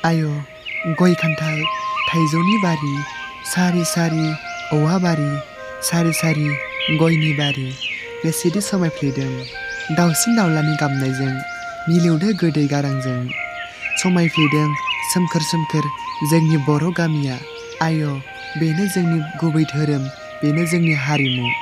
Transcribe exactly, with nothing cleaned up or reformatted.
आय' गय खान्थाल थाइजौनि बारि, सारि सारि औवा बारि, सारि सारि गयनि बारि, बेसेदि समायफ्लेदों दाउसिन दाउलानि गाबनायजों, मिलौदो गोदै गारांजों। समायफ्लेदों सोमखोर सोमखोर जोंनि बर' गामिया। आय' बेनो जोंनि गुबै धोरोम, बेनो जोंनि हारिमु।